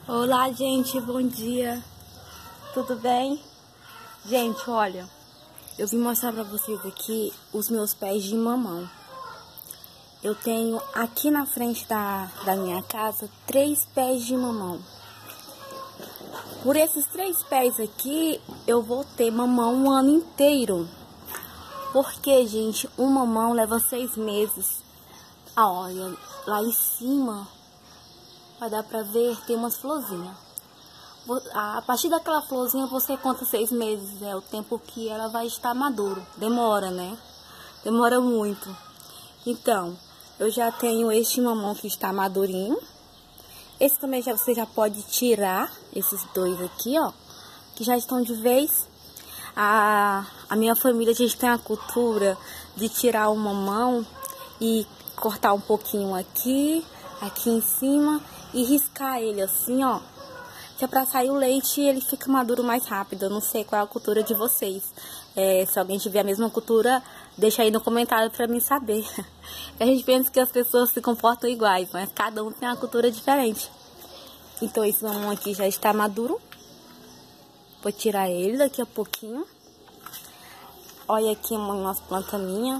Olá, gente, bom dia. Tudo bem? Gente, olha, eu vim mostrar pra vocês aqui os meus pés de mamão. Eu tenho aqui na frente da minha casa 3 pés de mamão. Por esses 3 pés aqui, eu vou ter mamão o ano inteiro. Porque, gente, um mamão leva 6 meses. Olha, lá em cima vai dar pra ver, tem umas florzinhas. A partir daquela florzinha você conta 6 meses, é o tempo que ela vai estar maduro. Demora, né? Demora muito. Então, eu já tenho este mamão que está madurinho. Esse também você já pode tirar, esses 2 aqui, ó, que já estão de vez. A minha família, a gente tem a cultura de tirar o mamão e cortar um pouquinho aqui em cima e riscar ele assim, ó. Que é pra sair o leite e ele fica maduro mais rápido. Eu não sei qual é a cultura de vocês. Se alguém tiver a mesma cultura, deixa aí no comentário pra mim saber. A gente pensa que as pessoas se comportam iguais, mas cada um tem uma cultura diferente. Então esse mamão aqui já está maduro. Vou tirar ele daqui a pouquinho. Olha aqui umas plantas minhas.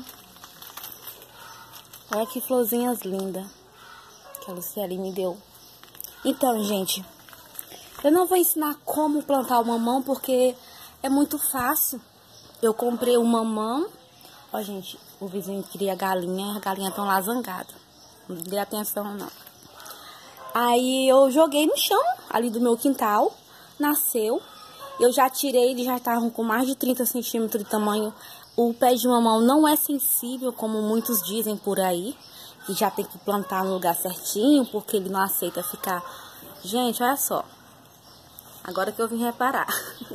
Olha que florzinhas lindas que a Luciele me deu. Então, gente, eu não vou ensinar como plantar o mamão porque é muito fácil. Eu comprei um mamão. Ó, gente, o vizinho cria galinha. As galinhas estão lá zangadas. Não dê atenção, não. Aí eu joguei no chão, ali do meu quintal. Nasceu. Eu já tirei, eles já estavam com mais de 30 centímetros de tamanho. O pé de mamão não é sensível, como muitos dizem por aí. Que já tem que plantar no lugar certinho, porque ele não aceita ficar... Gente, olha só. Agora que eu vim reparar.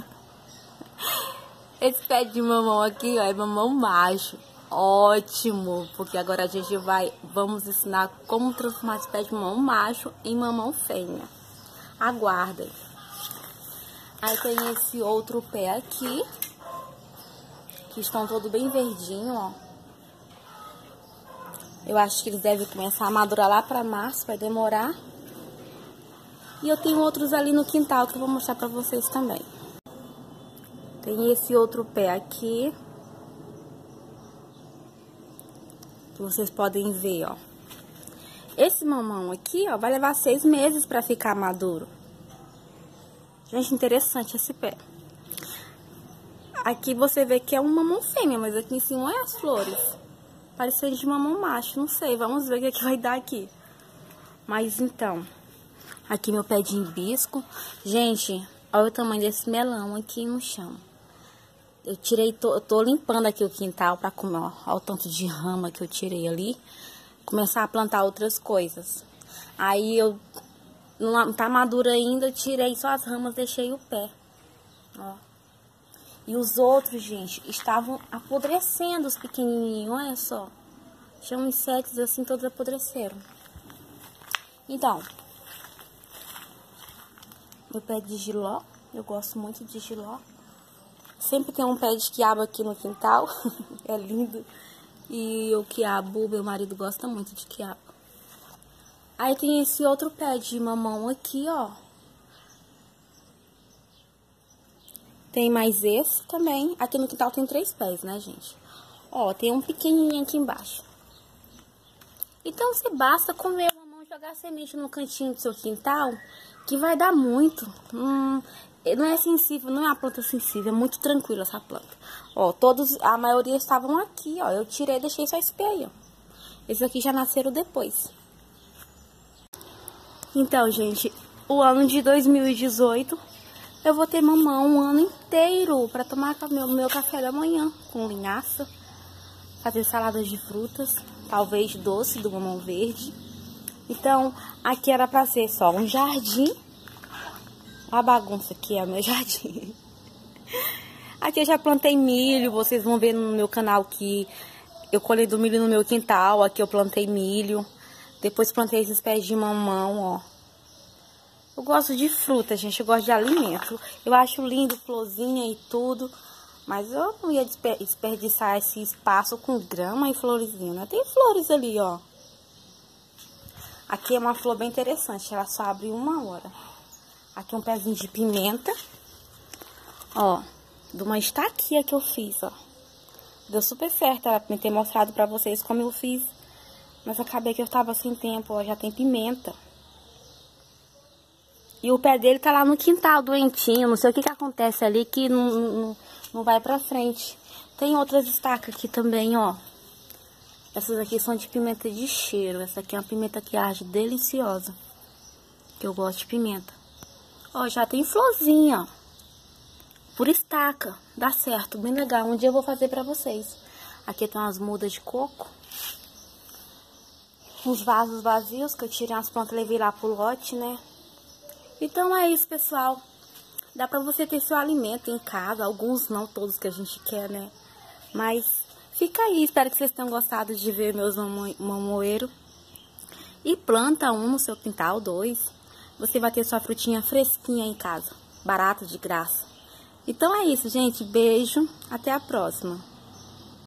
Esse pé de mamão aqui, ó, é mamão macho. Ótimo, porque agora a gente vamos ensinar como transformar esse pé de mamão macho em mamão fêmea. Aguardem. Aí tem esse outro pé aqui, que estão todos bem verdinhos, ó. Eu acho que eles devem começar a madurar lá pra março, vai demorar. E eu tenho outros ali no quintal que eu vou mostrar pra vocês também. Tem esse outro pé aqui, que vocês podem ver, ó. Esse mamão aqui, ó, vai levar 6 meses pra ficar maduro. Gente, interessante esse pé. Aqui você vê que é um mamão fêmea, mas aqui em cima é as flores. Parecendo de mamão macho, não sei. Vamos ver o que é que vai dar aqui. Mas então, aqui meu pé de hibisco. Gente, olha o tamanho desse melão aqui no chão. Eu tirei, tô limpando aqui o quintal pra comer, ó. Olha o tanto de rama que eu tirei ali. Começar a plantar outras coisas. Aí eu... Não tá maduro ainda, tirei só as ramas, deixei o pé. Ó. E os outros, gente, estavam apodrecendo, os pequenininhos, olha só. Tinham insetos assim, todos apodreceram. Então, meu pé de jiló, eu gosto muito de jiló. Sempre tem um pé de quiabo aqui no quintal, é lindo. E o quiabo, meu marido gosta muito de quiabo. Aí tem esse outro pé de mamão aqui, ó. Tem mais esse também. Aqui no quintal tem 3 pés, né, gente? Ó, tem um pequenininho aqui embaixo. Então, você basta comer o mamão, jogar semente no cantinho do seu quintal, que vai dar muito. Não é sensível, não é uma planta sensível, é muito tranquila essa planta. Ó, a maioria estavam aqui, ó. Eu tirei e deixei só esse pé aí, ó. Esses aqui já nasceram depois. Então, gente, o ano de 2018, eu vou ter mamão um ano inteiro para tomar meu café da manhã, com linhaça, fazer saladas de frutas, talvez doce do mamão verde. Então, aqui era para ser só um jardim. Olha a bagunça que é o meu jardim. Aqui eu já plantei milho, vocês vão ver no meu canal que eu colhei do milho no meu quintal. Aqui eu plantei milho. Depois plantei esses pés de mamão, ó. Eu gosto de fruta, gente. Eu gosto de alimento. Eu acho lindo, florzinha e tudo. Mas eu não ia desperdiçar esse espaço com grama e florezinha, né? Tem flores ali, ó. Aqui é uma flor bem interessante. Ela só abre 1 hora. Aqui um pezinho de pimenta. Ó, de uma estaquia que eu fiz, ó. Deu super certo, era pra ter mostrado pra vocês como eu fiz. Mas acabei que eu tava sem tempo, ó, já tem pimenta. E o pé dele tá lá no quintal, doentinho. Não sei o que que acontece ali que não vai pra frente. Tem outras estacas aqui também, ó. Essas aqui são de pimenta de cheiro. Essa aqui é uma pimenta que arde deliciosa. Que eu gosto de pimenta. Ó, já tem florzinha, ó. Por estaca. Dá certo, bem legal. Um dia eu vou fazer pra vocês. Aqui tem umas mudas de coco. Uns vasos vazios que eu tirei as plantas e levei lá pro lote, né? Então é isso, pessoal. Dá pra você ter seu alimento em casa. Alguns não, todos que a gente quer, né? Mas fica aí. Espero que vocês tenham gostado de ver meus mamoeiros. E planta um no seu quintal, 2. Você vai ter sua frutinha fresquinha em casa. Barata, de graça. Então é isso, gente. Beijo. Até a próxima.